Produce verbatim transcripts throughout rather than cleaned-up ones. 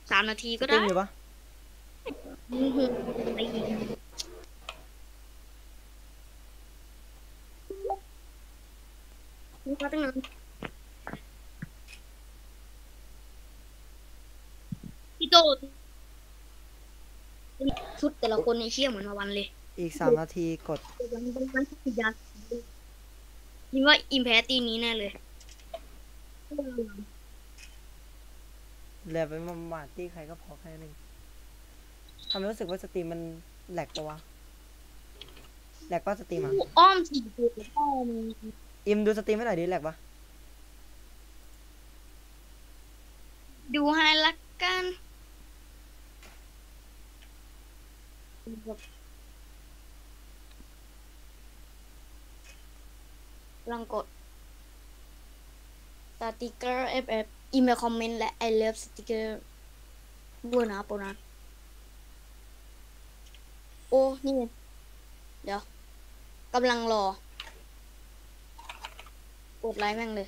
สามนาทีก็เต้ได้นอยู่ปะไม่ยิงนี่ก็ตั้งนานพี่โตชุดแต่ละคนในเชี่ยเหมือนมาวันเลยอีกสามนาทีกดวันวันวันที่ยาคิดว่าอิมแพตีนี้แน่เลยเหลือไปมามาตี้ใครก็พอแค่นึงทำไมรู้สึกว่าสตรีมมันแหลกปะวะแหลกปะสตรีมอ่ะอ้อมสี่ตัวอ้อมอิมดูสตรีมให้หน่อยดิแหลกปะดูให้ละกันลองกดสติกเกอร์ เอฟ เอฟ อีเมลคอมเมนต์และ I love สติกเกอร์บัวนะโปนะโอ้นี่ไงเดี๋ยวกำลังรอกดไลค์แม่งเลย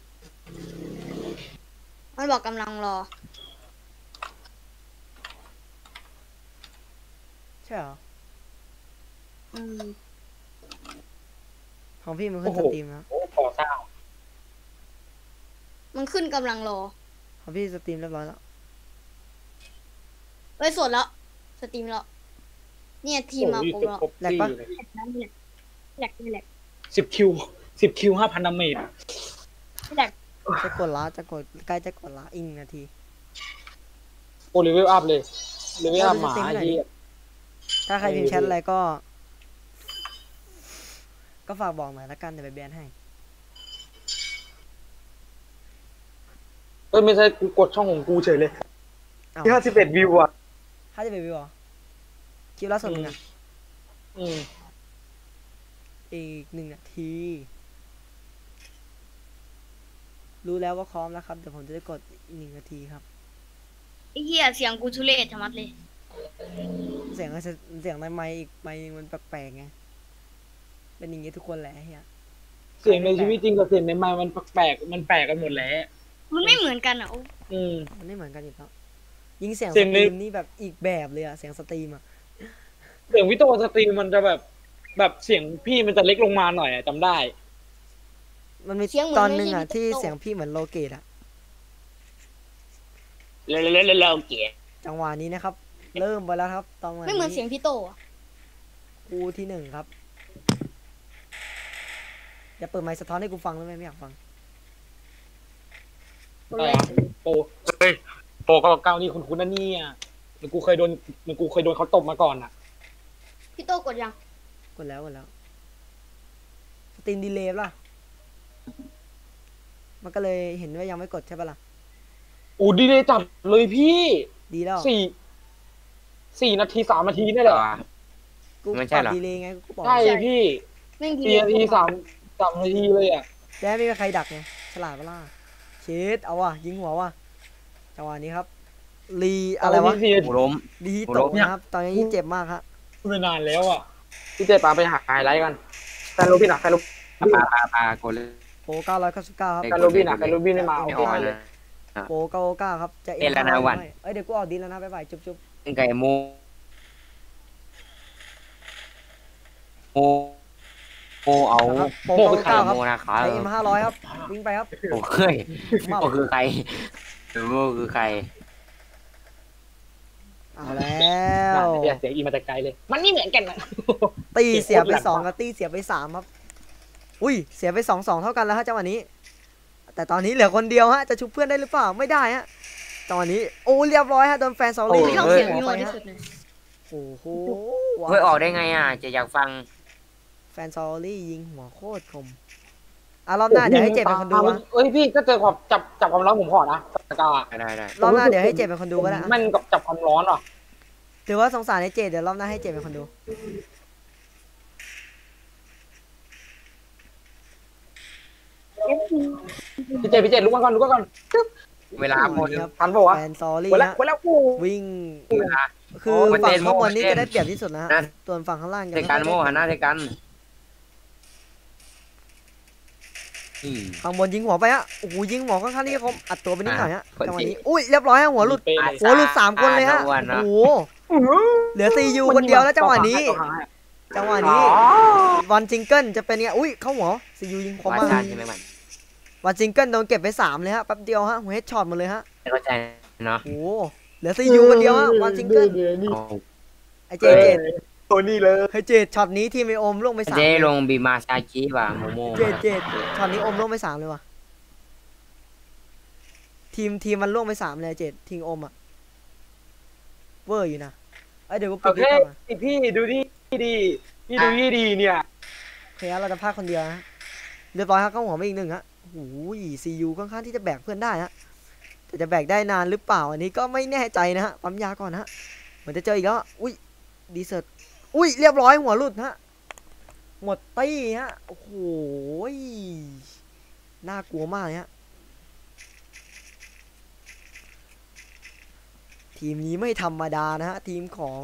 มันบอกกำลังรอใช่เหรออืมของพี่มันขึ้นสตรีมแล้วโอ้พอเศร้ามันขึ้นกำลังรอของพี่สตรีมเรียบร้อยแล้วเฮ้ยสดแล้วสตรีมแล้วเนี่ยทีมมาครบแล้วแหลกปะแหลกนั่นแหละแหลกแหลกสิบคิวสิบคิวห้าพันดาเมจแหลกจะกดละจะกดใกล้จะกดละอีกหนึ่งนาทีโอ้เลเวลอัพเลยเลเวลอัพหมาที่ถ้าใครพิมพ์แชทอะไรก็ ก็ฝากบอกหน่อยละกันเดี๋ยวไปแบนให้เออไม่ใช่กูกดช่องของกูเฉยเลยเอ้าที่ห้าสิบเอ็ดวิวอ่ะถ้าจะไปวิวเหรอคลิปล่าสุดมึงอ่ะอืมอีกหนึ่งนาที รู้แล้วว่าพร้อมแล้วครับเดี๋ยวผมจะได้กดอีกหนึ่งนาทีครับไอ้เหี้ยเสียงกูทุเรศชะมัดเลยเสียงเสียงในไมค์อีกไมค์มันแปลกๆไงเป็นอย่างงี้ทุกคนแหละเฮียเสียงในชีวิตจริงกับเสียงในไมค์มันแปลกๆมันแปลกกันหมดแล้วมันไม่เหมือนกันอ่ะโอ้อืมมันไม่เหมือนกันอยู่แล้วยิงเสียงเสีสยงตในรีมนี่แบบอีกแบบเลยอะเสียงสตรีมอะเสียงวิโตสตรีมมันจะแบบ แบบเสียงพี่มันจะเล็กลงมาหน่อยอะจำได้มันมีตอนหนึ่งอะที่เสียงพี่เหมือนโลเกตอะเร็วเร็วเร็วเร็วเกียร์จังหวะนี้นะครับ เริ่มไปแล้วครับตอนไม่เหมือนเสียงพี่โตอ่ะกูที่หนึ่งครับอย่าเปิดไมค์สะท้อนให้กูฟังได้ไหมไม่อยากฟังอะไรวะโปเฮ้ยโปเก้าเก้านี่คุณคุณนั่นนี่อ่ะมันกูเคยโดนมันกูเคยโดนเขาตบมาก่อนอ่ะพี่โตกดยังกดแล้วกดแล้วสตรีมดีเลย์ล่ะมันก็เลยเห็นว่ายังไม่กดใช่ปะล่ะอูดีเลยจัดเลยพี่ดีแล้วสี่สี่นาทีสามนาทีนี่แหละกูไม่ปใช่รับเหรอดีเลย์ไงกูบอกใช่พี่แม่งดีสี่นาทีสามสามนาทีเลยอ่ะแจ๊ไม่มีใครดักไงฉลาดปะล่ะเชิดเอาว่ะยิงหัวว่ะจังหวะนี้ครับรีอะไรวะสี่นาทีหูล้มดีโอ้ตโหกนะครับ ตอนนี้เจ็บมากครับไม่นานแล้วอ่ะพี่เจปาไปหาไฮไลท์กันแฟนโรบินอ่ะแฟนโรบินปาปาปากดเลยโปรเก้าร้อยเก้าสิบเก้าครับแฟนโรบินอ่ะแฟนโรบินไม่มาโอไม่เคออกเลเลย ยโปรเก้าเก้าครับจะเอ็นแล้วนะวันเอ้ยเดี๋ยวกูออกดีแล้วนะบ๊ายบายจุ๊บจุ๊บเป็นไก่โมโมโมเอานะครับโปรโมเก้าคือใครเก้าครับโมนะคะใช้เอ็มห้าร้อยครับวิ่งไปครับโมเคยโมคือใครโมคือใครเอาแล้วอย่าเสียงอีมาแต่ไกลเลย มันนี่เหมือนกันนะตีเสียไปสองกับตีเสียไปสามครับอุ้ยเสียไปสองสองเท่ากันแล้วฮะจังหวะนี้ แต่ตอนนี้เหลือคนเดียวฮะจะชุบเพื่อนได้หรือเปล่าไม่ได้ฮะจังหวะนี้โอ้เรียบร้อยฮะโดนแฟนซอรี่พี่ชอบเสียงพี่โมที่สุดเลยโอ้โหเฮ้ยออกได้ไงอ่ะจะอยากฟังแฟนซอรี่ยิงหัวโคตรคมอ่ะรอบหน้าเดี๋ยวให้เจ็บเป็นคนดูวะเอ้ยพี่ก็เจอความจับจับความร้อนผมขอนะตะกร้าได้ได้รอบหน้าเดี๋ยวให้เจ็บเป็นคนดูก็ได้อะแม่นกับจับความร้อนอ่ะถือว่าสงสารให้เจ็บเดี๋ยวรอบหน้าให้เจ็บเป็นคนดูพี่เจพี่เจลุกมาก่อนลุกมาก่อนเวลาหมดครับทันปะวะแฟนซอรี่เวลาฮะเวลากูวิ่งเวลาคือโอ้มันฝั่งเต้นข้างบนโม่นี้เต้นจะได้เปรียบที่สุดนะฮะนั่นส่วนฝั่งข้างล่างจะเทกันโมหันหน้าเทกันโอืมข้างบนยิงหัวไปฮะโอ้โหยิงหัวค่อนข้างที่จะคมอัดตัวไปนิดหน่อยฮะคนที่จังหวะนี้อุ้ยเรียบร้อยฮะหัวหลุดเป๊ะเลยหัวหลุดสามคนเลยฮะอ่าโอ้นะโหเหลือซียูคนเดียวแล้วจังหวะนี้ จังหวะนี้วันจิงเกิลจะเป็นไงอุ้ยเข้าหัวซียูยิงคมวามากชานใช่ไหมมันวันจิงเกิลโดนเก็บไปสามเลยฮะแป๊บเดียวฮะหัวเฮดช็อตหมดเลยฮะเข้าใจเนาะโอ้โหเหลือซียูคนเดียวฮะวันจิงเกิลเอาไอเจเจดตัวนี้เลยไอเจดช็อตนี้ทีมไอโอมลงไปสามเจเลยลงบีมาซากิว่ะโมโมเจดเจดช็อตนี้โอมลงไปสามเลยว่ะทีมทีมมันล่วงไปสามเลยเจดทีมโอมอะเวอร์อยู่นะไอยเดี๋ยวกูปิโอดเคคลิปก่อนนะพี่ดูนี่ดีพี่ดูนี่ดีเนี่ยโอเคเราจะพลาดคนเดียวนะเรียบร้อยครับเข้าหัวมาอีกหนึ่งฮะโอ้ยซียูค่อนข้างที่จะแบกเพื่อนได้ฮะแต่จะแบกได้นานหรือเปล่าอันนี้ก็ไม่แน่ใจนะฮะปั๊มยาก่อนนะฮะเหมือนจะเจออีกแล้วอุ้ยดีเซิร์ตอุ้ยเรียบร้อยหัวหลุดฮะหมดตี้ฮะโอ้โหน่ากลัวมากเลยฮะทีมนี้ไม่ธรรมดานะฮะทีมของ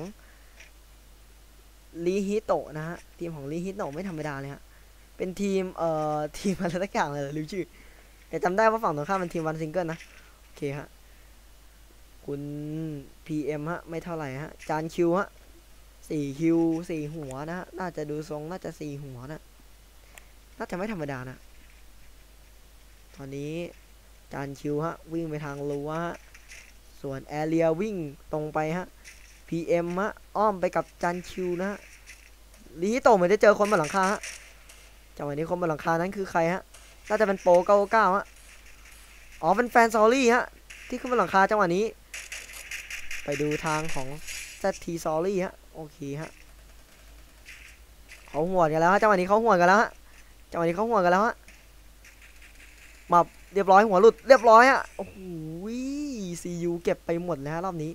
ลีฮิโตะนะฮะทีมของลีฮิโตะไม่ธรรมดาเลยฮะเป็นทีมเอ่อทีมอะไรสักอย่างเลยลืมชื่อแต่จำได้ว่าฝั่งตรงข้ามเป็นทีมวันซิงเกิลนะโอเคฮะคุณ พี เอ็ม ฮะไม่เท่าไหร่ฮะจานคิวฮะสี่คิวสี่หัวนะฮะน่าจะดูทรงน่าจะสี่หัวนะน่าจะไม่ธรรมดานะตอนนี้จานคิวฮะวิ่งไปทางรั้วฮะส่วนแอเรียวิ่งตรงไปฮะ พี เอ็ม ฮะอ้อมไปกับจานคิวนะฮะลีฮิโตะเหมือนจะเจอคนบนหลังคาฮะจังหวะนี้คนบนหลังคานั้นคือใครฮะน่าจะเป็นโปรเก้าเก้าฮะอ๋อเป็นแฟนซอรี่ฮะที่ขึ้นบนหลังคาจังหวะนี้ไปดูทางของ แซด ที ซอรี่ฮะโอเคฮะเขาหัวกันแล้วฮะจังหวะนี้เขาหัวกันแล้วฮะจังหวะนี้เขาหัวกันแล้วฮะมาเรียบร้อยหัวหลุดเรียบร้อยฮะโอ้โหซียูเก็บไปหมดแล้วฮะรอบนี้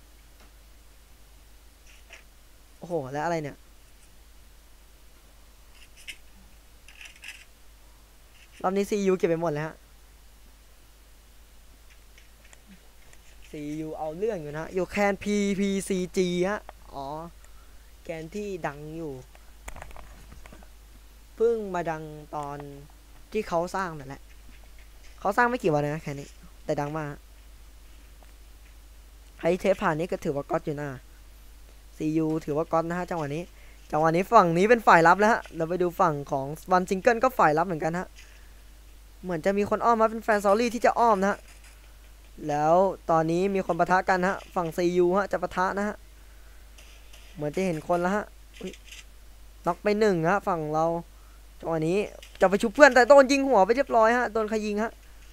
โอ้โหแล้วอะไรเนี่ยรอบนี้ ซี ยู เก็บไปหมดแล้วฮะ ซี ยู เอาเรื่องอยู่นะอยู่แคน พี พี ซี จี ฮะอ๋อแคนที่ดังอยู่เพิ่งมาดังตอนที่เขาสร้างนั่นแหละเขาสร้างไม่กี่วันนะแคนนี้แต่ดังมากไฮเทปผ่านนี้ก็ถือว่าก๊อตอยู่นะ ซี ยู ถือว่าก๊อตนะฮะจังหวะนี้จังหวะนี้ฝั่งนี้เป็นฝ่ายรับแล้วฮะเราไปดูฝั่งของวันซิงเกิลก็ฝ่ายรับเหมือนกันฮะเหมือนจะมีคนอ้อมมาเป็นแฟนซอรี่ที่จะอ้อมนะฮะแล้วตอนนี้มีคนปะทะกันฮะฝั่ง ซี ยู ฮะจะปะทะนะฮะเหมือนจะเห็นคนแล้วฮะน็อกไปหนึ่งฮะฝั่งเราจังหวะนี้จะไปชุบเพื่อนแต่โดนยิงหัวไปเรียบร้อยฮะโดนใครยิงฮะ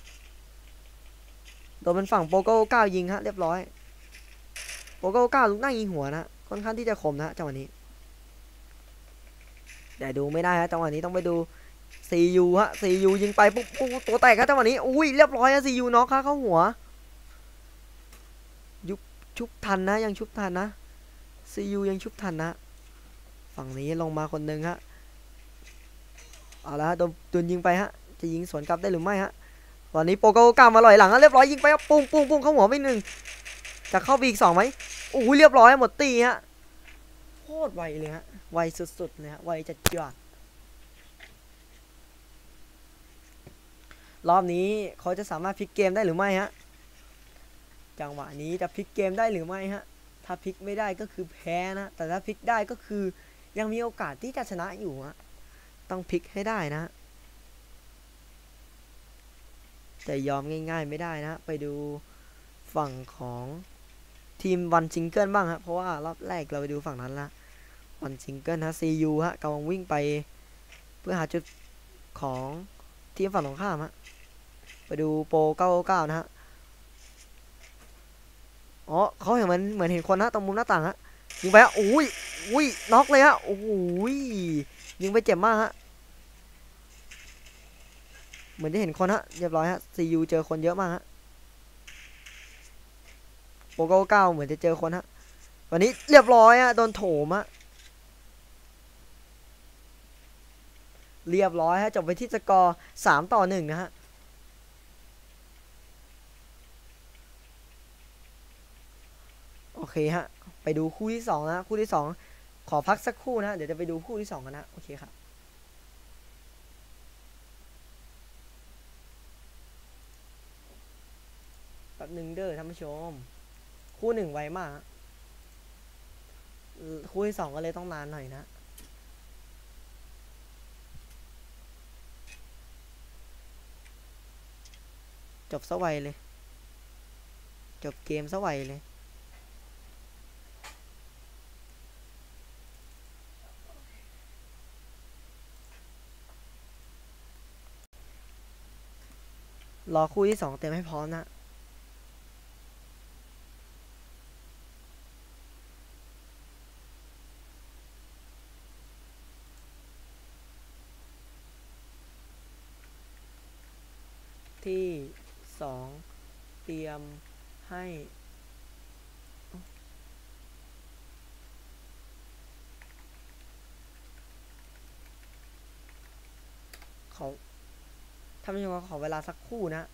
โดนเป็นฝั่งโปโก้เก้ายิงฮะเรียบร้อยโปโก้เก้าลูกหน้ายิงหัวนะค่อนข้างที่จะคมนะจังหวะนี้แต่ดูไม่ได้ฮะจังหวะนี้ต้องไปดู ซี ยู ฮะ ซี ยู ยิงไปปุ๊บปุ๊บตัวแตกครับจังหวะนี้อุ้ยเรียบร้อยฮะ ซี ยู น็อกค่ะเข้าหัวยุบชุบทันนะยังชุบทันนะ ซี ยู ยังชุบทันนะฝั่งนี้ลงมาคนหนึ่งฮะเอาละฮะโดนโดนยิงไปฮะจะยิงสวนกลับได้หรือไม่ฮะตอนนี้โปโกกล้ามาลอยหลังฮะเรียบร้อยยิงไปปุ้งปุ้งปุ้งเข้าหัวไปหนึ่งจะเข้าไปอีกสองไหมโอ้ยเรียบร้อยหมดตีฮะโคตรไวเลยฮะไวสุดๆเลยฮะไวจัดจ้านรอบนี้เขาจะสามารถพลิกเกมได้หรือไม่ฮะจังหวะนี้จะพลิกเกมได้หรือไม่ฮะถ้าพลิกไม่ได้ก็คือแพ้นะแต่ถ้าพลิกได้ก็คือยังมีโอกาสที่จะชนะอยู่ฮะต้องพลิกให้ได้นะแต่ยอมง่ายๆไม่ได้นะไปดูฝั่งของทีมวันซิงเกิลบ้างฮะเพราะว่ารอบแรกเราไปดูฝั่งนั้นละวันซิงเกิลฮะ ซี ยู ฮะกำลังวิ่งไปเพื่อหาจุดของทีมฝั่งตรงข้ามฮะไปดูโปรเก้าเก้านะฮะอ๋อเขาเห็นเหมือนเหมือนเห็นคนนะตรงมุมหน้าต่างฮะยิงไปฮะอุ้ยอุ้ยน็อกเลยฮะโอ้โหยิงไปเจ็บมากฮะเหมือนจะเห็นคนฮะเรียบร้อยฮะ ซี ยู เจอคนเยอะมากฮะโปรเก้าเก้าเหมือนจะเจอคนฮะวันนี้เรียบร้อยฮะโดนโถมฮะเรียบร้อยฮะจบไปที่สกอร์สามต่อหนึ่งนะฮะโอเคฮะไปดูคู่ที่สองนะคู่ที่สองขอพักสักครู่นะเดี๋ยวจะไปดูคู่ที่สองกันนะโอเคครับแป๊บหนึ่งเด้อท่านผู้ชม คู่หนึ่งไวมาก คู่ที่สองก็เลยต้องนานหน่อยนะ จบซะไวเลย จบเกมซะไวเลย รอคู่ที่สองเต็มให้พร้อมนะ ที่สองเตรียมให้เขาทำยังไงขอเวลาสักครู่นะ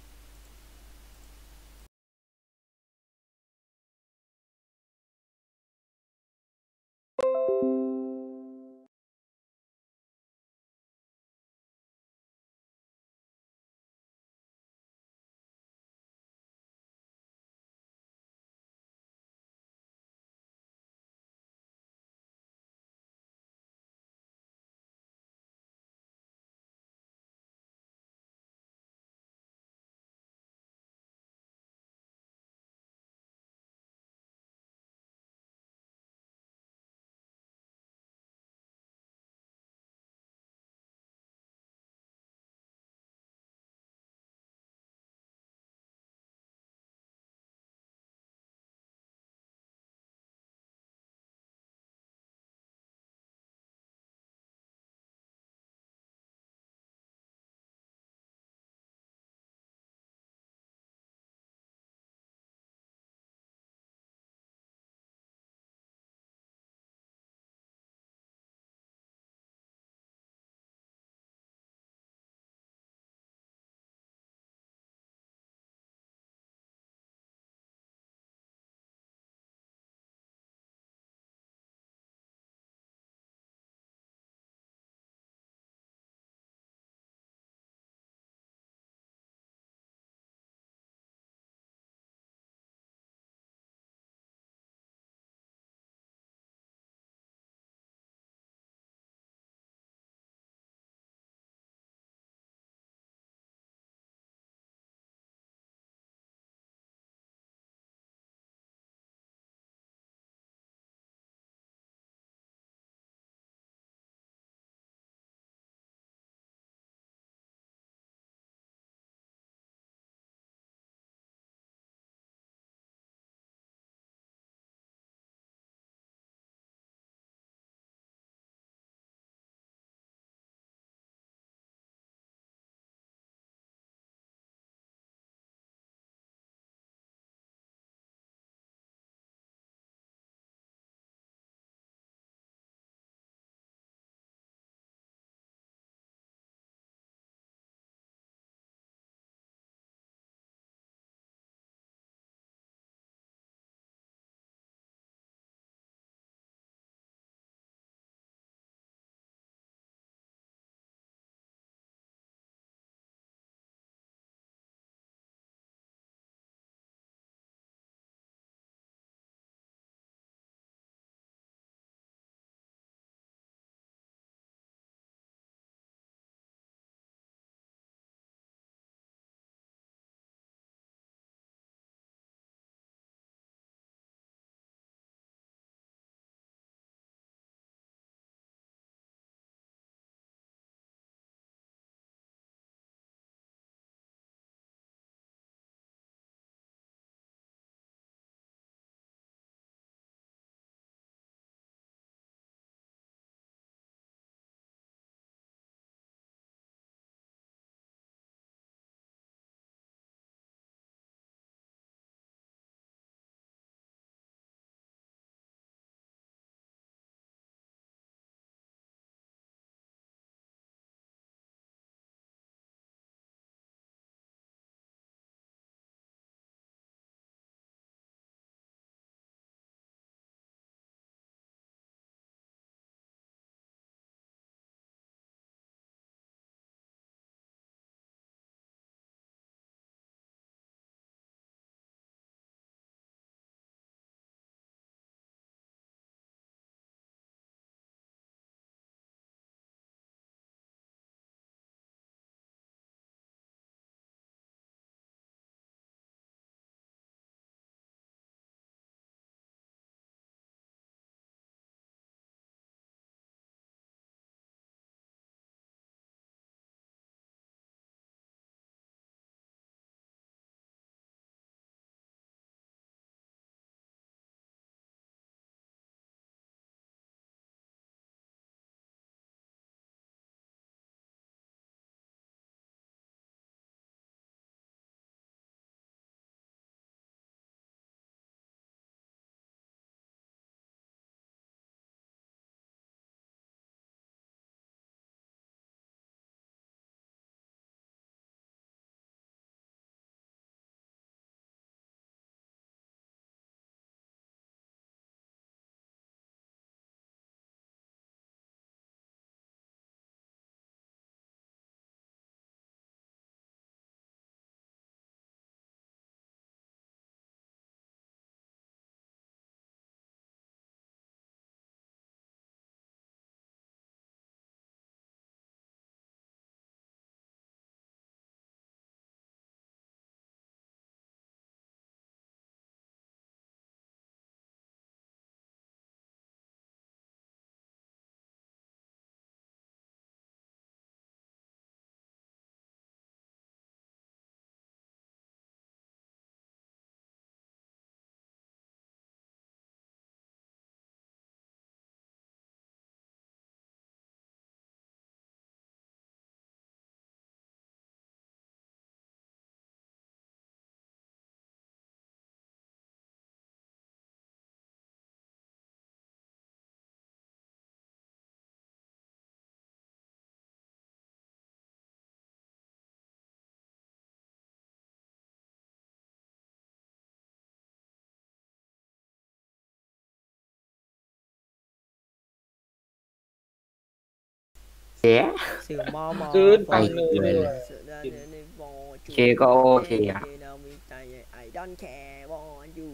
เอ๊ะสื่อมอมอคืนฟังเลยไปเลยเคเคก็โอเคอะไอดอนแคร์วอนอยู่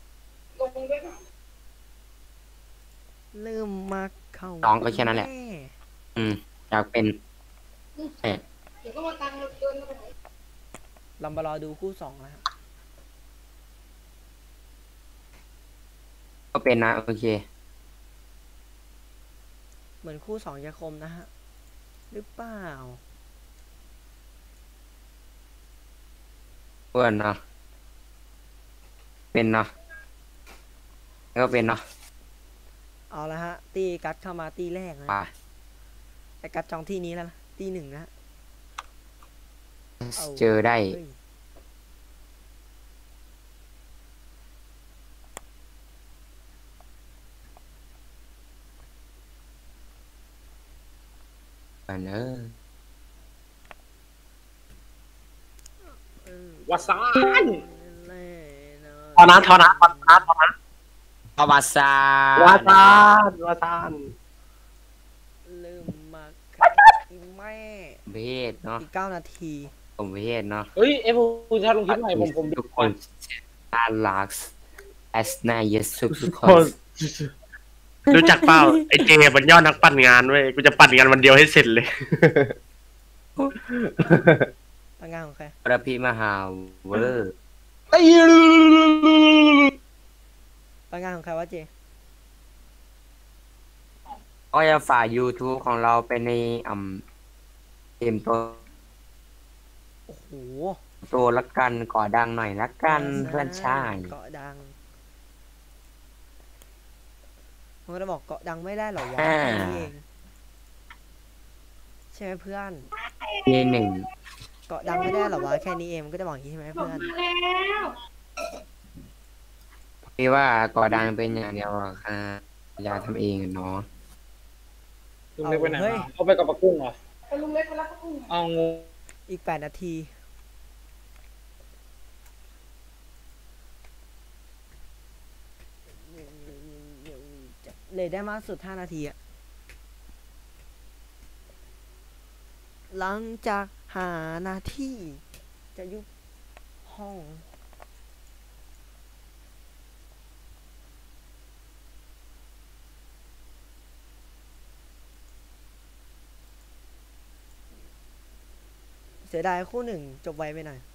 เริ่มมาเข้าน้องก็แค่นั้นแหละ อืมอยากเป็นเอ๊ะลำบารอดูคู่สองแล้วครับก็เป็นนะโอเคเหมือนคู่สองจะคมนะฮะหรือเปล่าเพื่อนเนาะเป็นเนาะก็เป็นเนาะเอาละฮะ ตีกัดเข้ามาตีแรกนะไปไอกัดจองที่นี้แล้วนะตีหนึ่งนะาเจอได้เฮ้ยกันเออเออวาซานแน่นอนทอนะทอนะทอนะทอนะประวัติศาสตร์วาซานวาซานเริ่มมาครับอีแม่เพศเนาะอีกเก้านาทีผมเพศเนาะเฮ้ยเอฟคุณชาลงคลิปใหม่ผมผมดูทุกคนน่ารักแอสนาเยสุทุกคโอ้นรู้จักเปล่าไอ้เจมันยอดนักปั่นงานเว้ยกูจะปั่นงานวันเดียวให้เสร็จเลยตั้งงานของใครพระพิมหาเวอร์ไอ้ตั้งงานของใครวะเจก็จะฝาก YouTube ของเราไปในอ่ำเต็มตัวโอ้โหตัวละกันก่อดังหน่อยละกันเพื่อนชายเกาะดังมันจะบอกเกาะดังไม่ได้เหรอวะอ่าแค่นี้เองใช่ไหมเพื่อนมีหนึ่งเกาะดังไม่ได้เหรอวะแค่นี้เองมันก็จะบอกอย่างนี้ใช่ไหมเพื่อนพี่ว่าก่อดังเป็นอย่างเดียวอะค่ะอยากทำเองอะเนาะลุงเล็กไปไหนมาเขาไปกับปะกุ้งเหรอลุงเล็กไปรับปะกุ้งเอางูอีกแปดนาทีเลยได้มากสุดห้านาทีอะหลังจากหานาทีจะยุบห้อง เสียดายคู่หนึ่งจบไวไปหน่อย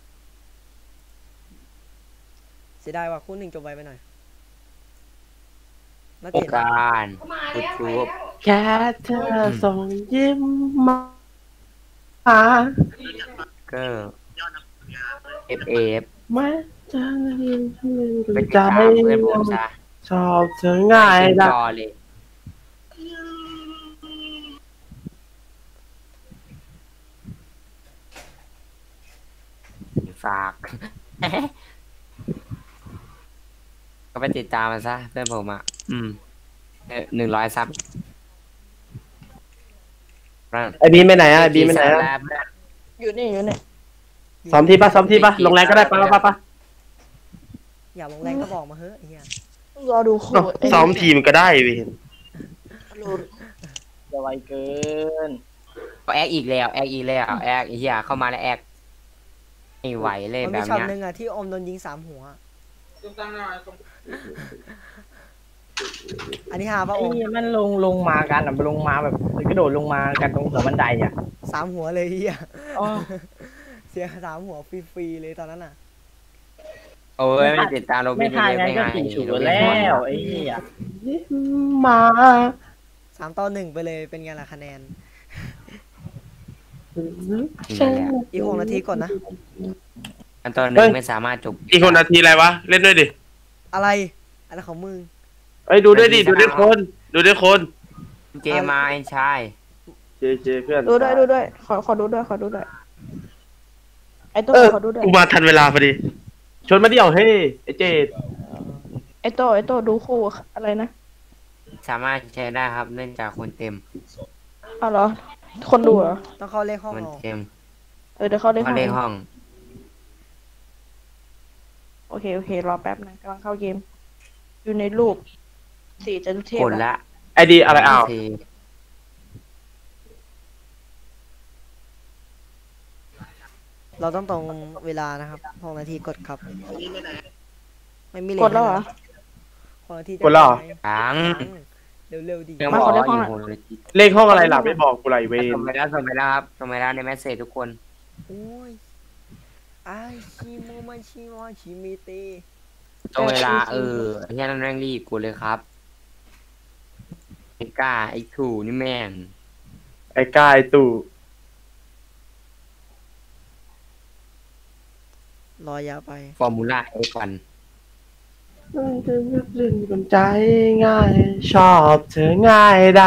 เสียดายว่าคู่หนึ่งจบไวไปหน่อยแล้วโอเจ็ดการยูทูบแค่เธอส่งยิ้มมาก็เอฟเอฟมาจะยิ้มให้เป็นใจตามเพื่อนผมซะชอบเธอง่ายไม่ละจอเลยฝาก ก็ไปติดตามมันซะเพื่อนผมอ่ะ อืมหนึ่งร้อยซับไอบีมไปไหนอ่ะไอบีมไปไหนอ่ะอยู่นี่อยู่นี่ซ้อมที่ปะซ้อมที่ปะลงแรงก็ได้ปะปะปะปะอย่าลงแรงก็บอกมาเฮ้ยไอ้เหี้ยรอดูคู่เอ้าซ้อมทีมก็ได้เว้ยจะไวเกินก็แอคอีกแล้ว แอคอีกแล้วแอคไอ้เหี้ยเข้ามาแล้วแอคไม่ไหวเลยมันแบมีบช็อตเนี้ยหนึ่งอะที่อมโดนยิงสามหัว อันนี้หาป่ะอไอ้มนี่มันลงลงมากันอ่ะลงมาแบบกระโดดลงมากันตรงหัวบันไดอ่ะสามหัวเลยไอ้เหี้ยอ๋อเสียสามหัวฟรีๆเลยตอนนั้นอ่ะโอ้ยไม่ติดตามโรบิไม่นทายเยงั้อะนก็ไม่สี่ไงฉุโรบินแล้หมดวไอ้เหี้ยยิ้มมาสามต่อหนึ่งไปเลยเป็นไงล่ะคะแนนนั่นแหละอีกหกนาทีก่อนนะอันตอนหนึ่งไม่สามารถจบอีกคนนาทีอะไรวะ เล่นด้วยดิอะไรอะไรของมึงเอ้ยดูด้วยดิ ดูด้วยคน ดูด้วยคนเจมาไอ้ชายเจเจเพื่อนดูด้วยดูด้วยขอขอดูด้วยขอดูด้วยไอ้โต้เออขอดูด้วยกูมาทันเวลาพอดี ชวนมาเดี่ยวเฮ้ยไอเจดไอ้โต้ไอ้โต้ดูคู่อะไรนะสามารถใช้ได้ครับเนื่องจากคนเต็มเอาเหรอ คนดูเหรอต้องเข้าเลขห้องมันเอาเต็มเออเดี๋ยวเขาได้เขาห้องเลขห้องโอเคโอเครอแป๊บนะกำลังเข้าเกม อยู่ในรูปสี่จตุเทพกดอะละไอดีอะไรอ้าวทีเราต้องตรงเวลานะครับหกนาทีกดครับ ไม่มีเลกดแล้วเหรอหกนาทีจะกดแล้วเหรอยังเร็วๆดิยังมาบอกขอได้ว่าห้อองยู่หน่อยโหนาทีเลขห้องอะไรล่ะไม่บอกกูไรเวรส่งไปแล้วส่งไปแล้วครับส่งไปแล้วในแมสเซจทุกคนโอ้ยไอชิโมมาชิโมชิมิเตตรงเวลาเออไอ้เหี้ยนั่นแม่งรีบกูเลยครับไอ้กล้าไอ้ถูนี่แม่งไอ้กายตู่รอยาวไปฟอร์มูล่าไอ้ฟันเป็นใจง่าย ชอบเธอง่ายได้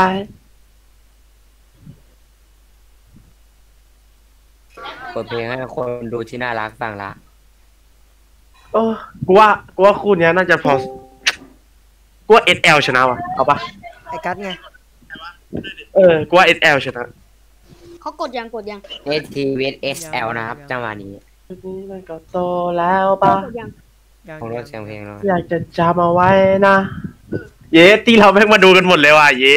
เปิดเพลงให้คนดูที่น่ารักฟังละโอ้กูว่ากูว่าคู่เนี้ยน่าจะพอกูว่าเอสแอลชนะว่ะเอาปะไอ้กัดไงเออกูว่าเอสแอลชนะเขากดยังกดยังเอสทีวีเอสแอลนะครับจังหวะนี้นี้มันก็โตแล้วปะกดยังยังของรถเสียงเพลงเนาะอยากจะจำเอาไว้นะ เย้ที่เราแม่งมาดูกันหมดเลยว่ะเย้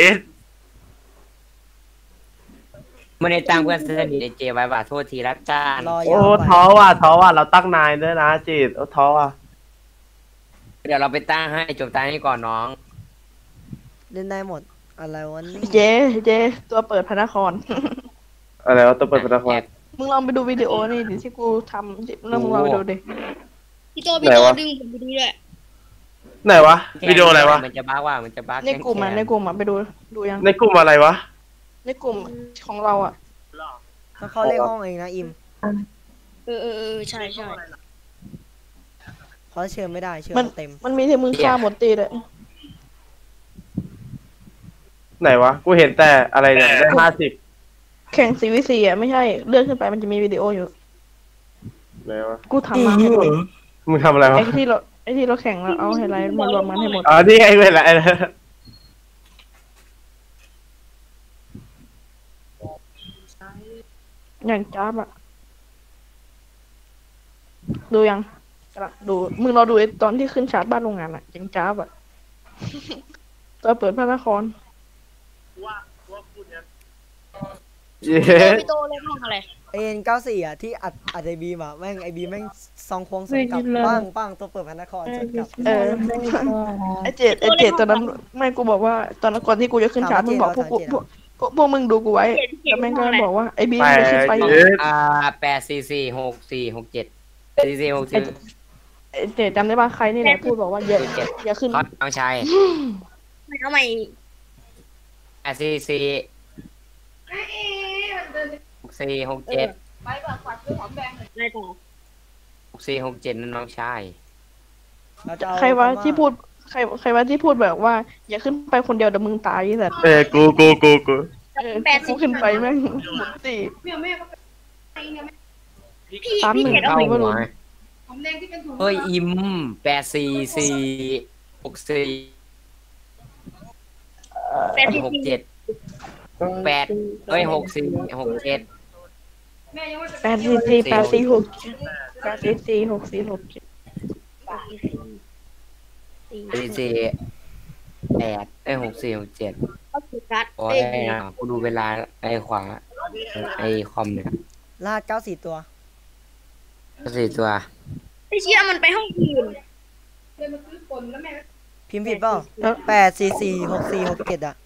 ไม่ได้ตั้งเพื่อนสนิทในเจไว้ว่าโทษทีละกันรอโอ้ยาวไปท้อว่ะท้อว่ะเราตั้งนายด้วยนะจิตโอ้ท้อว่ะเดี๋ยวเราไปตั้งให้จบตานี้ก่อนน้องเล่นได้หมดอะไรวะนี่เจ๊เจ๊ตัวเปิดพระนครอะไรวะตัวเปิดประตูมึงลองไปดูวิดีโอนี่ดิที่กูทำดิแล้วมึงลองไปดูดิพี่โตพี่โตดึงผมไปดูด้วยไหนวะวิดีโออะไรวะมันจะบ้าว่ามันจะบ้าในกลุ่มอ่ะในกลุ่มอ่ะไปดูดูยังในกลุ่มอะไรวะในกลุ่มของเราอ่ะต้องเข้าเลขห้องเองนะอิมเออเออเออใช่ใช่เพราะเชิญไม่ได้เชิญมันเต็มมันมีที่มึงฆ่าหมดตีเลยไหนวะกูเห็นแต่อะไรเนี่ยได้ห้าสิบแข่งซีวีซีอ่ะไม่ใช่เลื่อนขึ้นไปมันจะมีวิดีโออยู่ไหนวะกูทำมาให้ดูมึงทำอะไรวะไอ้ที่เราไอ้ที่เราแข่งแล้วเอาไฮไลท์มารวมกันให้หมดอ๋อนี่ไงเวลาอย่างจ้าบอ่ะดูยังกำลังดูมึงรอดูไอ้ตอนที่ขึ้นชาร์ตบ้านโรงงานอ่ะอย่างจ้าบอ่ะ ตัวเปิดพระนครเย้พี่โตเล่นห้องอะไรเอ็นเก้าสี่อ่ะที่อัดอัดไอบีมอ่ะแม่งไอบีแม่งซองควงสวนกลับปังปังตัวเปิดพระนครสวนกลับเออไอเจดไอเจดตอนนั้นไม่กูบอกว่าตอนนั้นก่อนที่กูจะขึ้นชาร์ตมึงบอกพวกกูพวกพวกพวกมึงดูกูไว้แล้วแม่งก็บอกว่าไอบีไปมันจะขึ้นไปเย้อ่าแปดสี่สี่หกสี่หกเจ็ดสี่สี่หกสี่ไอเจดจำได้ป่ะใครนี่แหละพูดบอกว่าอย่าอย่าขึ้นครับน้องชายไม่เอาใหม่แปดสี่สี่หกสี่หกเจ็ดอะไรต่อหกสี่หกเจ็ดนั่นน้องชายเราจะเอาใครวะที่พูดใครใครวะที่พูดแบบว่า อย่าขึ้นไปคนเดียวเดี๋ยวมึงตายไอ้สัตว์เออกูกูกูกูเออกูขึ้นไปแม่งหมดตีพี่สามหพี่นึ่งเห็นเอาเข้าใหม่หัวเฮ้ยอิมแปดสี่สี่หกสี่แปดสิบหกสี่เจ็ดแปดเฮ้ยหกสี่หกเจ็ดแปดสี่สี่แปดสี่หกแปดสี่สี่หกสี่หกเจ็ดสี่สี่แปดเอ้ยหกสี่หกเจ็ดก็คือการ์ดโอ้เอ้ยยนะกูดูเวลาไอ้ขวาไอ้คอมเนี่ยลาดเก้าสี่ตัวสี่ตัวไอ้เชี่ยมันไปห้องอื่นพิมพ์ผิดเปล่าแปดสี่สี่หกสี่หกเจ็ดอ่ะ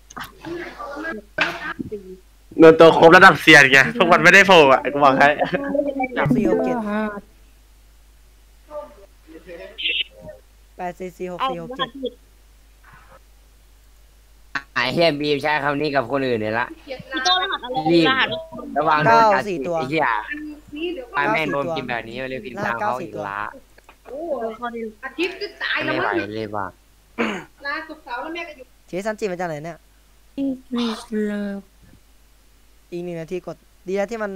เงินตัวครบระดับเซียนไงพวกมันไม่ได้โผล่อ่ะกูบอกให้หกสี่หกเจ็ดแปดสี่สี่หกเอาสี่หกรเจ็หัดสผิดไอ้เฮียบีมใช้คำนี้กับคนอื่นเนี่ยละพี่โตรหัสอะไรรีบรหัสระวังโดนตัดสิทธิ์ไอ้เหี้ยไปเก้าแม่งสี่โดนตัวกินแบบนี้เลยพิมพ์หน้าตามเก้าเขาสี่อีกตัวละข้อเดียวอาทิตย์ก็ตายแล้วไม่มั้ไหวงเลยว่ะลาสุกร์เสาร์แล้วแม่ก็อยู่เจ๊ซันจิมาจากไหนเนี่ย อีกหนึ่งนาทีกดดีแล้วที่มัน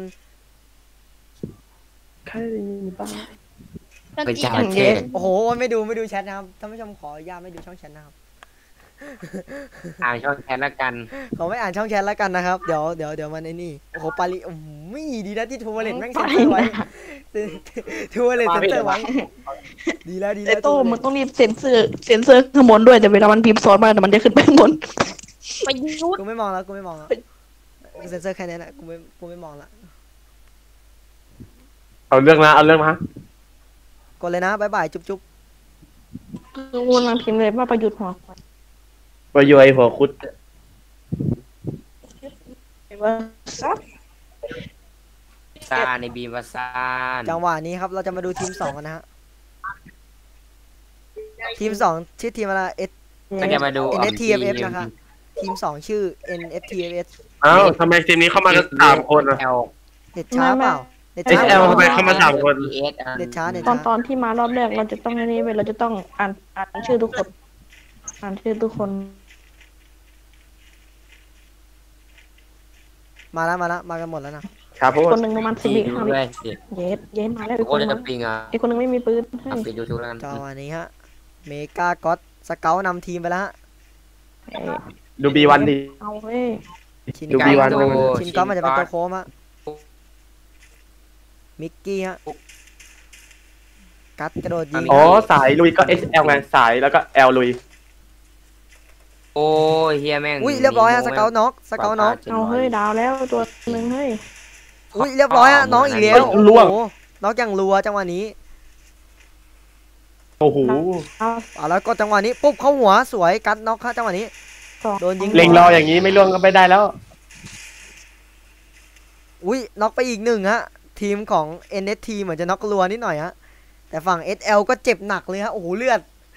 ใครได้ยินบ้างตั้งเป็นจีจานเช่โอ้โหไม่ดูไม่ดูแชทนะครับท่านผู้ชมขออนุญาตไม่ดูช่องแชทนะครับอ่านช่องแชทแล้วกันขอไม่อ่านช่องแชทแล้วกันนะครับ เดี๋ยวเดี๋ยวเดี๋ยวมันไอ้นี่โอ้โหปาริโอ้โหไม่ดีนะที่ทัวร์เลนแม่งเซ็นเซอร์ไว้ทัวร์เลนเซ็นเซอร์ไว้ดีแล้วดีไอ้แล้วโต้มึงต้องรีบเซ็นเซอร์เซ็นเซอร์ข้างบนด้วยแต่เวลามันพิมพ์ซ้อนมาแต่มันจะขึ้นไปข้างบนไปยุดกูไม่มองแล้วกูไม่มองแล้วกูเซ็นเซอร์แค่นี้แหละกูไม่กูไม่มองละเอาเรื่องนะเอาเรื่องนะกดเลยนะบ๊ายบายจุ๊บจุ๊บกูกำลังพิมพ์เลยว่าประยุทธ์หัวควายวายไอหัวคุดว่าซับซาในบีมวาซานจังหวะนี้ครับเราจะมาดูทีมสองกันนะฮะทีมสองชื่อทีมอะไร S ก็จะมาดูเอ็น เอส ที เอฟ เอฟ นะคะทีมสองชื่อ เอ็น เอฟ ที เอฟ เอฟอ้าวทำไมทีมนี้เข้ามากันสามคนอ่ะเอลเน็ตช้าเปล่าเน็ตเอช้าส แอล ทำไมเข้ามาสามคนเน็ตช้าเน็ตตอนช้าตอนที่มารอบแรกเราจะต้องอันนี้เว้ยเราจะต้องอ่านอ่านชื่อทุกคนอ่านชื่อทุกคนมาแล้วมาแล้วมากันหมดแล้วนะครับผมคนหนึ่งประมาณสิบทีวิดูห้าวิด้วยสิเย็ดเย็ดมาแล้วอีกโคคนตรนึจะงปิงอ่ะอีกคนนึงไม่มีปืนเฮ้ยเอาปิดยูทูบแล้วกันจังหวะนี้ฮะเมกาก็อตสเกลนำทีมไปแล้วฮะเอ้ยดูบีวันดีเอาเว้ยชินดูก็บีวันชินก็มันจะเป็นตัวโค้งฮะมิกกี้ฮะกัดกระโดดยิงอ๋อสายลุยก็ เอส แอล ไงสายแล้วก็ L ลุยโอ้ยเฮียแม่งอุ้ยเรียบร้อยฮะสเกลน็อกสเกลน็อกเอาเฮ้ยดาวแล้วตัวหนึ่งเฮ้ยอุ้ยเรียบร้อยฮะน้องอีกแล้วโอ้โหน้องอย่างรัวจังหวะนี้โอ้โหเอาเอาแล้วก็จังหวะนี้ปุ๊บเข้าหัวสวยกัดน็อกฮะจังหวะนี้สองโดนยิงเล็งรออย่างนี้ไม่ล่วงก็ไม่ได้แล้วอุ้ยน็อกไปอีกหนึ่งฮะทีมของ เอ็น เอส ที เหมือนจะน็อกรัวนิดหน่อยฮะแต่ฝั่ง เอส แอล ก็เจ็บหนักเลยฮะโอ้โหเลือด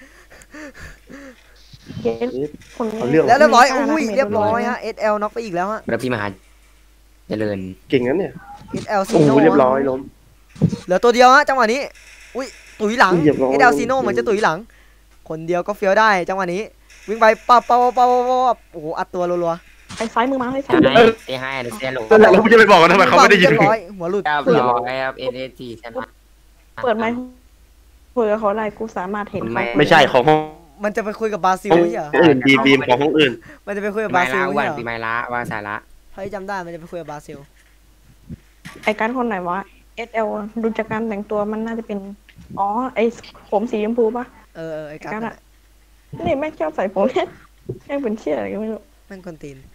เย็ดคนเอาเรื่องแล้วเรียบร้อยอุ้ยเรียบร้อยฮะ เอส แอล น็อกไปอีกแล้วฮะแล้วพี่มหาเจริญเก่งนั้นเนี่ยเอส แอล ซีโอ้โหโน่เรียบร้อยล้มเหลือตัวเดียวฮะจังหวะนี้อุ้ยตุ๋ยหลังเรียบร้อยเอส แอล ซีโน่เหมือนจะตุ๋ยหลัง คนเดียวก็เฟี้ยวได้จังหวะนี้วิ่งไปปั๊บปั๊บปั๊บปั๊บโอ้โหอัดตัวรัวไอ้ซ้ายมือมาไอ้ซ้าใช่ยมือไอ้ให้เดซโลนั่นแหละแล้วกูจะไปบอกกันทำไมเขาไม่ได้ยินเรียบร้อยหัวหลุดเก้าร้อยครับเอเอทีชนะเปิดไมค์คุยกับเขาอะไรกูสามารถเห็นไม่ไม่ใช่ของห้องมันจะไปคุยกับบราซิลไม่ใช่เหรออื่นบีบีมของห้องอื่นมันจะไปคุยกับบไมราซิละลวัไม่นใช่เหรปีอไมละว่าสาระเฮ้ยจำได้มันจะไปคุยกับบราซิลไอ้การคนไหนวะ เอส แอล ดูจากการแต่งตัวมันน่าจะเป็นอ๋อไอ้ผมสีชมพูปะเออเออไอ้กัดกัดน่ะอะ นี่แม่งชอบใส่ผมเนี่ยแม่งเป็นเชี่ยอะไรก็ไม่รู้แม่งคนตีน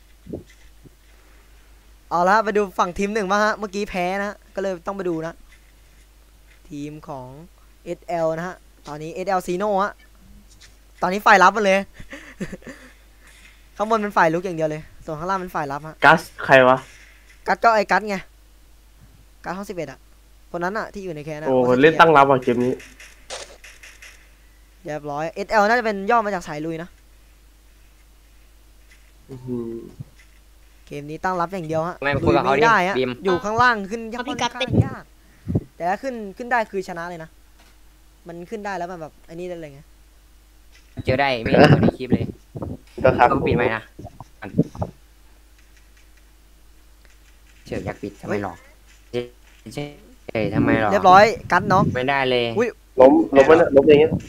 เอาละไปดูฝั่งทีมหนึ่งบ้างฮะเมื่อกี้แพ้นะฮะก็เลยต้องไปดูนะ ทีมของ เอส แอล นะฮะตอนนี้ เอส แอล ซีโน่ฮะตอนนี้ฝ่ายรับมันเลย ข้างบนเป็นฝ่ายลุกอย่างเดียวเลยส่วนข้างล่างเป็นฝ่ายรับฮะกัสใครวะกัดก็ไอ้กัดไงกัดห้องสิบเอ็ดอะคนนั้นอะที่อยู่ในแคนนะโอ้คนที่เล่นตั้งรับว่ะเกมนี้เรียบร้อย เอส แอล น่าจะเป็นย่อมาจากสายลุยนะอื้อหือเกมนี้ตั้งรับอย่างเดียวฮะไม่ลุคุยยกับเขาไม่ดิได้ฮะบีมอยู่ข้างล่างขึ้นยากเอาพี่ค่อนกัดข้าติงยากแต่ถ้าขึ้นขึ้นได้คือชนะเลยนะ มันขึ้นได้แล้วมันแบบอันนี้ได้เลยไงเจอได้ไม่เห็นคนในคลิปเลยก็ครับต้องปิดไหมนะเฉยอยากปิดทำไมหรอเจ๊เอ้ยทำไมหรอเรียบร้อยกัดน็อกไม่ได้เลยอุ๊ยล้มล้มมันยล้มอย่างเงี้ย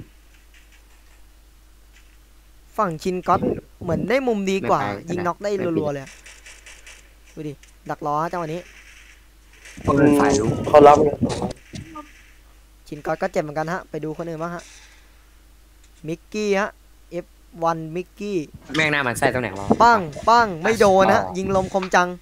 ฝั่งชินก็อตเหมือนได้มุมดีกว่า ยิงน็อกได้รัวๆเลยอะดูดิดักล้อจังหวะนี้คนเป็นฝ่ายรู้เขารับไงชินก็อตก็เจ็บเหมือนกันฮะไปดูคนอื่นบ้างฮะมิกกี้ฮะ เอฟ วัน มิกกี้แม่งหน้ามันใส่ตรงไหนวะปั้งปั้งไม่โดนฮะยิงลมคมจัง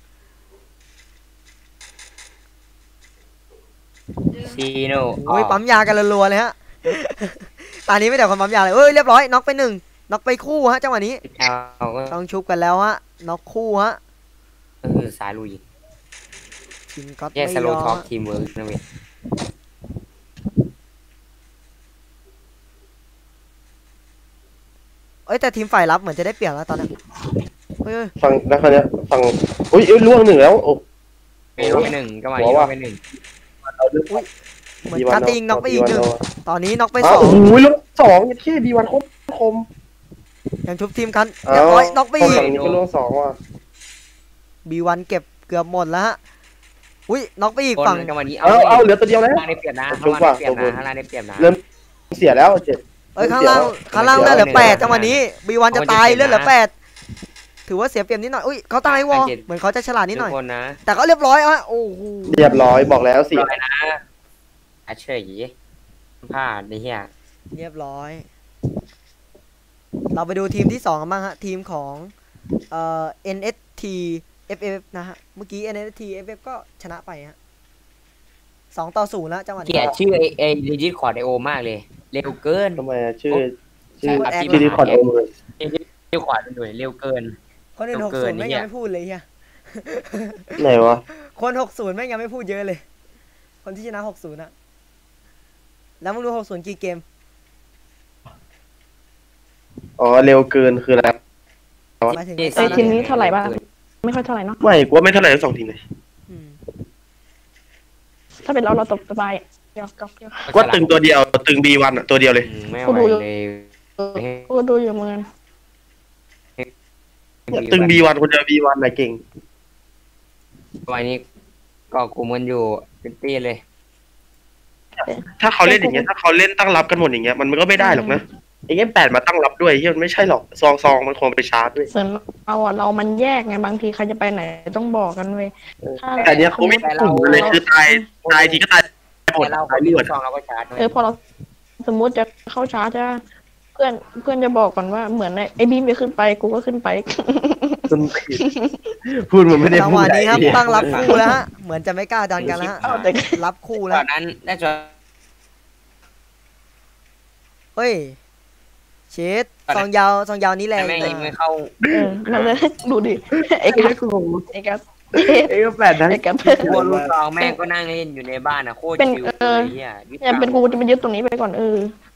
ซีโน่โอ้ยปั๊มยากันรัวๆเลยฮะ ตอนนี้ไม่แต่คนปั๊มยาเลยเอ้ยเรียบร้อยน็อกไปหนึ่งน็อกไปคู่ฮะจังหวะนี้เอาก็ต้องชุบกันแล้วฮะน็อกคู่ฮะคือสายลุยชินก็อตแย่ไม่สยโลอมท็อปฮะทีมเวิร์กนะเว้ยเอ้ยแต่ทีมฝ่ายรับเหมือนจะได้เปรียบแล้วตอนนี้เฮ้ยเฮ้ยฝั่งนักคนเนี้ยฝั่งอุ้ยเอ้ยล่วงหนึ่งแล้วโอ้ไปลงไปหนึ่งก็มาอีกไปหนึ่งเอาดึงเหมือนการตียิงน็อกไปอีกหนึ่งตอนนี้น็อกไปอ้าสวองโอ้โหลูกสองยัดเข้บีวันคมคมยังชุบทีมกันเรียบร้อยน็อกไปอีกฝั่งนี้ก็ล่วงสองว่ะบีวันเก็บเกือบหมดแล้วฮะอุ้ยน็อกไปอีกคนฝั่งก็มานี้เอาเอาเหลือตัวเดียวแล้วข้างล่างได้เปรียบนะข้างล่างได้เปรียบนะข้างล่างได้เปรียบนะเริ่มเสียแล้วเจ็ดเอ้ยข้างล่างข้างล่างเลือดเหลือแปดจังหวะนี้บีวันจะตายเลือดเหลือแปดถือว่าเสียเปรียบนิดหน่อยอุ้ยเขาตายวอเหมือนเขาจะฉลาดนิดหน่อยทุกคนนะแต่ก็เรียบร้อยฮะโอ้โหเรียบร้อยบอกแล้วเสียร้อยนะอาเฉยพลาดในเฮียเรียบร้อย เราไปดูทีมที่สองกันบ้างฮะทีมของเอ่อ เอ็น เอส ที เอฟ เอฟ นะฮะเมื่อกี้ เอ็น เอส ที เอฟ เอฟ ก็ชนะไปฮะสองต่อศูนย์แล้วจังหวะเกลียนี้ดชื่อไอไอดิจิคอร์ดไอโอมากเลย เร็วเกินทำไมอะชื่อชื่อโคตรแอคชื่อดีคอร์ดโอเลยดิจิคอร์ดมันหน่วยเร็วเกินคนอื่นหกเกิศูนนย์ไม่เนี่ยังยไม่พูดเลยเฮียไหนวะคนหกศูนย์ไม่ยังไม่พูดเยอะเลย คนที่ชนะหกศูนย์อะแล้วมึงรู้หกศูนย์กี่เกมอ๋อเร็วเกินคืออะไรหมายถึงไอ้ทีมนี้เท่าไหร่บ้างไม่ค่อยเท่าไหร่เนาะไม่กูว่าไม่เท่าไหร่ทั้งสองทีมเลยอืมถ้าเป็นเราเราตบสบายเดี๋ยวกลับเดี๋ยวกูว่าตึงตัวเดียวตึง บี วัน อ่ะตัวเดียวเลยอืมไม่ไหวเลยกูดูอยู่เหมือนกันตึง บี วัน คนเดียว บี วันน่ะเก่งวันนี้ก็กลุ่มกันอยู่เป็นตี้เลยถ้าเขาเล่นอย่างเงี้ยถ้าเขาเล่นตั้งรับกันหมดอย่างเงี้ยมันก็ไม่ได้หรอกนะไอ้เงี้ยแปดมาตั้งรับด้วยเฮียมันไม่ใช่หรอกซองซองมันควรไปชาร์จด้วยส่วนเราอ่ะเรามันแยกไงบางทีใครจะไปไหนต้องบอกกันเว้ยถ้าแต่เนี้ยเขาไม่กลุ่มกันเลยคือตายตายทีก็ตายหมดแต่เราคตายนมีหมดซองเราก็ชาร์จด้วยเออพอเราสมมุติจะเข้าชาร์จจะเพื่อนเพื่อนจะบอกก่อนว่าเหมือนไอ้บีมไปขึ้นไปกูก็ขึ้นไปจนตีพูดมันไม่ได้จังหพูดวะนี้ครับไอ้เหี้ยตั้งรับคู่แล้วฮะ เหมือนจะไม่กล้าดันกันแล้วฮะเอาแต่รับคู่ตแล้อวนนั้นได้จอเฮ้ย เชดซองยาวซองยาวนี้แรงแม่งเลยไม่เข้าเออนั่นเลยดูดิไอ้กัสไอ้กัสไอ้ก็แปดนั้นไอ้กัสตัวลูกซองแม่งก็นั่งเล่นอยู่ในบ้านอ่ะโคตรเป็นชิวเอเลอยเฮียเนี่ยเป็นกูจะมายึดตรงนี้ไปก่อนเออ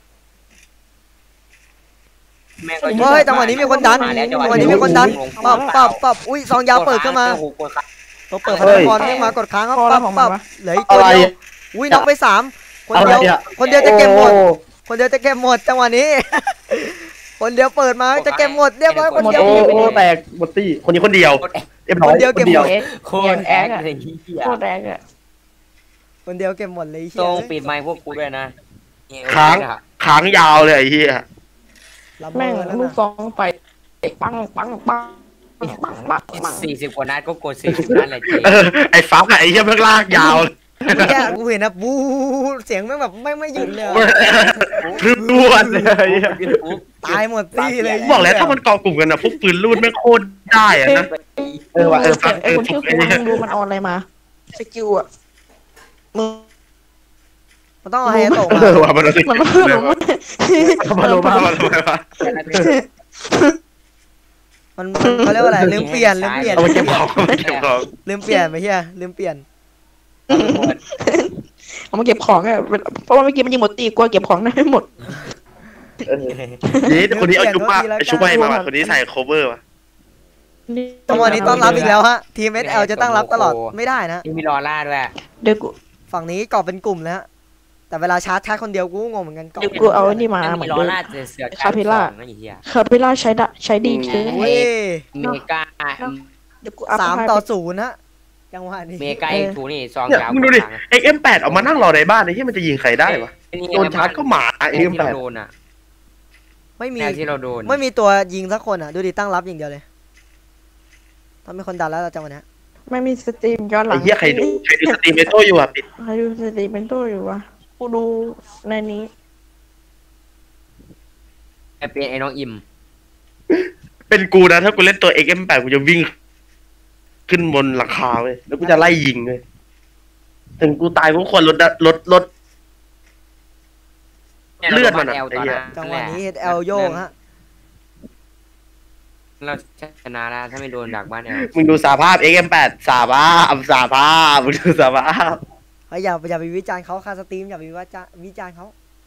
แม่งก็เฮ้ยจังหวะนี้มีคนดันมาแล้วจังหวะนี้มีคนดันปับปับปับอุ้ยซองยาวเปิดเข้ามาตัวเปิดพัฒนากรวิ่งมากดค้างครับปับปับเหลืออีกตัวเดียวอุ้ยน็อกไปสามคนเดียวอะไรอะคนเดียวจะเก็บหมด คนเดียวจะเก็บหมดจังหวะนี้ คนเดียวเปิดมาจะเก็บหมดเรียบร้อยคนเดียวโอ้โอ้แตกหมดตี้คนนี้คนเดียวเรียบร้อยคนเดียวเก็บหมดเอ็กโคตรแอคเลยเฮียโคตรแรงอ่ะคนเดียวเก็บหมดเลยไอ้ตเหี้รยงปิดไมค์พวกกูด้วยนะค้างค้างยาวเลยไอ้เหี้ยรับแม่งมือแล้วลูกนะซองไปปังปังปังปังปังปังสี่สิบกว่านัดก็กดสี่สิบนัดเลยจีเออไอ้ฟักอะไอ้เหี้ยเพิ่งลากยาวเนี่ยกูเห็นนะบูเสียงแม่งแบบไม่ไม่หยุดเลยอะพรึบล้วนเลยไอ้เหี้ยตายหมดตี้เลยบอกแล้วถ้ามันเกาะกลุ่มกันนะพวกปืนลูดไม่งโคตรได้อะนะเออว่ะเออฟักเอไอ้อคนฟุชื่อกไอ้กูเนี่ยมึงดูมันออนอะไรมาสกิลอ่ะมึงมันต้องเอาไฮโตะเอมาอว่ะมันเอาสิมันมันมันมาโลมามาโลมามันเขาเรียกว่าอะไรลืมเปลี่ยนลืมเปลี่ยนเอาไปเก็บของเอาไปเก็บของลืมเปลี่ยนไปเฮียลืมเปลี่ยนเอามาเก็บของอ่ะเพราะว่าเมื่อกี้มันยิงหมดตีกลัวเก็บของได้ไม่หมดเออนี่คนนี้เอาชุบมาไอ้ชุบมาให้มาว่ะคนนี้ใส่ cover ว่ะจังหวะนี้ต้อนรับอีกแล้วฮะทีม เอส แอล จะตั้งรับตลอดไม่ได้นะมีรอล่าด้วยเดี๋ยวกูฝั่งนี้ก่อเป็นกลุ่มแล้วฮะแต่เวลาชาร์จชาร์จคนเดียวกูก็งงเหมือนกันก่อเดี๋ยวกูเอาไอ้นี่มาเหมืมีอนรอเดิมล่าเสือกคาพิล่าไอ้เหี้ยคาเปล่าใช้ได้ใช้ดีเกินเว้ยเมกาเดี๋ยวกูอัพสามให้ต่อศูนย์ฮะจังหวะนี้เมกาเอ็กซ์ทูนี่ซองเนี่ยยาวมึงดูดิ เอ็กซ์ เอ็ม แปด เอามานั่งรอในบ้านไอ้ที่มันจะยิงใครได้วะโดนชาร์จก็หมา เอ็กซ์ เอ็มที่แปเราดโดนอ่ะไม่มีแนวที่เราโดนไม่มีตัวยิงสักคนอ่ะดูดิตั้งรับอย่างเดียวเลยต้องมีคนดันแล้วจังหวะนี้ไม่มีสตรีมย้อนหลัไอ้งเหี้ยใครดูใครดูสตรีมเมโต้อยู่อ่ะปิดใครดูสตรีมเป็นตัวอยู่วะกูดูในนี้ไอเป็นไอ้น้องอิมเป็นกูนะถ้ากูเล่นตัว เอ็กซ์ เอ็ม แปด กูจะวิ่ง ขึ้นบนหลังคาเว้ยแล้วกูจะไล่ยิงเลยถึงกูตายกูควรลดลดลด เลือดมันอะแอลไอ้ตอนเหี้ยนั้นจังหวะนี้ เอส แอล โยกฮะเราชนะแล้วถ้าไม่โดนดักบ้านแอลมึงดูสาภาพ เอ็กซ์ เอ็ม แปด สาภาพสาภาพมึงดูสาภาพเฮ้ยอย่าอย่าไปวิจารณ์เขาคาสตรีมอย่าไปวิจารณ์วิจารณ์เขา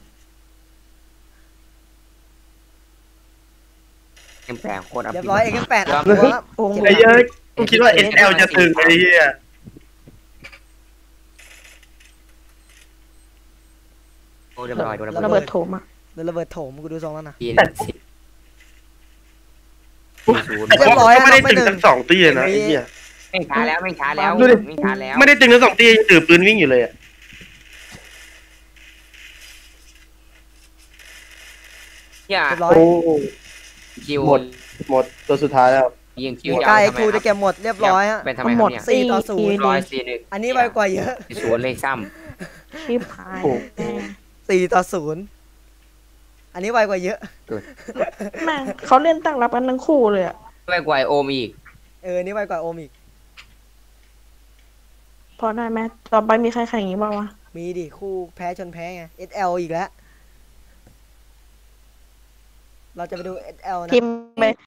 เอ็มแปดโคตรอัพเรียบร้อยเอ็กซ์แปดยออัมพตัวครับโอ้โหไอ้เหี้ยกูคิดว่า เอส แอล จะตึงไอ้เหี้ยโอ้เรียบร้อยโดนระเบิดโถมอ่ะโดนระเบิดโถมกูดูทรงแล้วนะปีนสิบศูนย์เรียบร้อยก็ไม่ได้น็อกไปตึงหนึ่งทั้งสองตีเลยนะไอ้เหี้ยไม่ช้าแล้วไม่ช้าแล้วดูดิไม่ช้าแล้วไม่ได้ตึงทั้งสองตียังถือปืนวิ่งอยู่เลยอ่ะอย่าเรียบร้อยโอ้คิวหมด หมดตัวสุดท้ายแล้วยิงคิวใกล้กูจะเก็บหมดเรียบร้อยฮะเป็นทำไมหมดเนี่ยสี่ต่อศูนย์ร้อยสี่หนึ่งอันนี้ไวกว่าเยอะศูนย์เลยซ้ชิบหายสี่ต่อศูนย์อันนี้ไวกว่าเยอะแม่งเขาเล่นตั้งรับกันทั้งคู่เลยอ่ะำไม่กว่าไอ้โอมอีกเออ นี่ไวกว่าโอมอีกพอได้ไหมต่อไปมีใครแข่งอย่างนี้บ้างวะมีดิคู่แพ้ชนแพ้ไง เอส แอล อีกแล้ว เราจะไปดู เอส แอล นะพิมพ์ไป